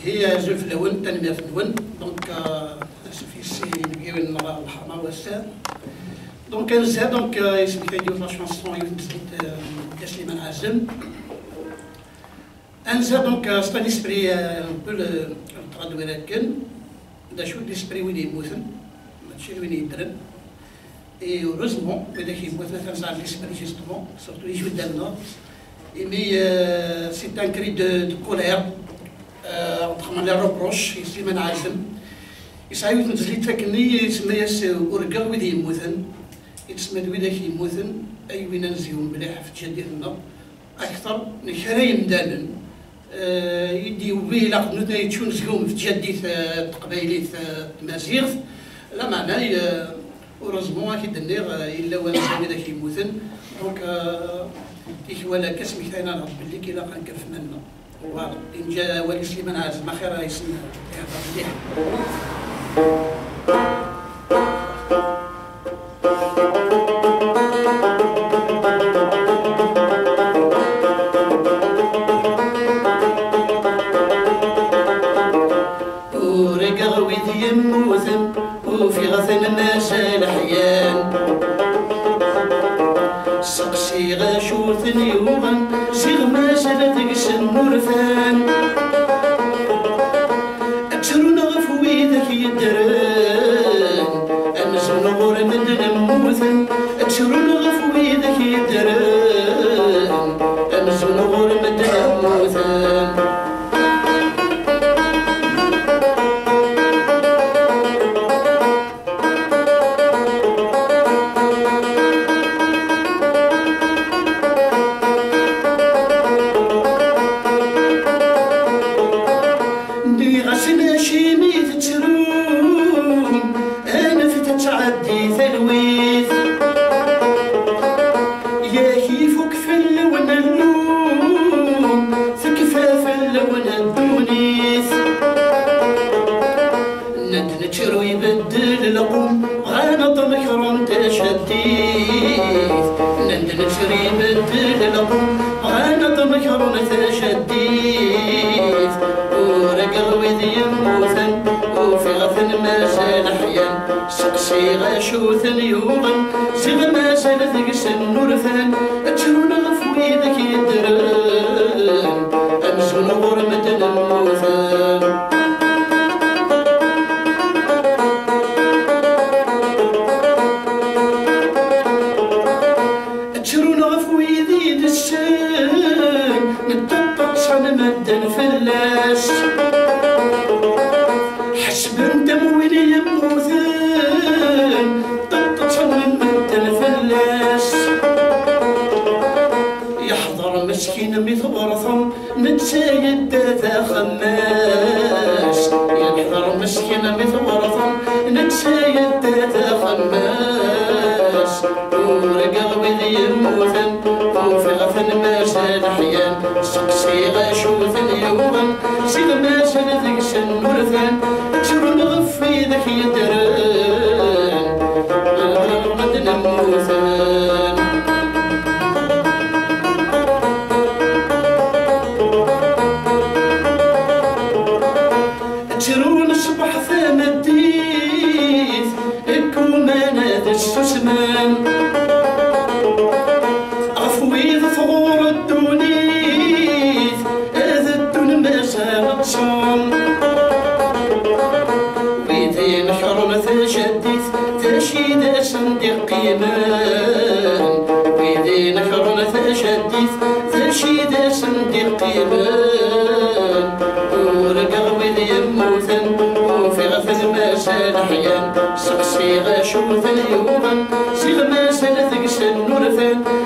هي زوج الون تنمية الون دونك في السي نبيو نرى الحرمة والساد دونك نزهد دونك يسمح لي لا شانسون يوتنزيد سليمان عازم انزهد دونك ستا ليسبري بو ترادوي لكن دا شو ليسبري وين يموتن ماشي وين يدرن اي هوروزمون اذا كيموت مثلا زعما ليسبري جوستومون سورتو يجي قدامنا مي سي ان كري دو كولير entre les reproches يسليمان عازم يسعى يتنزل تفكني يتسمى ياس ورقا ويدي يموتن يتسمى ويدا كيموتن اي وين نزيهم مليح في جديتنا اكثر نكرا يمدانن يدي وبيه لا قدرنا يتشون زيهم في جديت التقبايليت المزيغ لا معنى اوروزمون اكيد النير الا وانا ويدا كيموتن دونك ولا كاسمي ثاني نهض باللي كي لاقا نكرفنا لنا فوالا إن جا والي سليمان عازم خير يسمى يهضر مليح ورقا ويدي يموتن وفي غثن الناس الأحيان سقسي غاشوثن يوغن سيغ ما سلتك سنورفان أكسرون غفويدك يدران أنزل غور مدن موثن أكسرون غفويدك يدران أنزل غور مدن موثن سقسي غاشوثن يوغن سيغ ما سالتك سنورثان أتشرون غفويدك يدران أمزون غرمة الموثان أتشرون غفويدي دسان نتطط صن مدن فلاس حسب تمويلي يموثان مسكين مثورثم نتسايد ذا خماس يحضر مسكين مثورثم نتسايد ذا خماس ورقا وذي يموثن وفي غثن ما زال حيان سقسي غاشوثن يوغن سيغ ما سالتك سنورثان تشرون غفي ذاك يدران غدنا موثان تشرون الصبح ثام الديث الكومانة ذا السسمان عفوي ثغور الدونيث هذا الدون ما زال تصام ويدي نحرم ثشديث تشيد صنديق قيمان ويدي نحرم ثشديث تشيد صنديق قيمان ورقا ويدي يموثن وفي غفل ما سال حيان سقسي غاشوثن يوغن سيغ ما سالتك سنورثان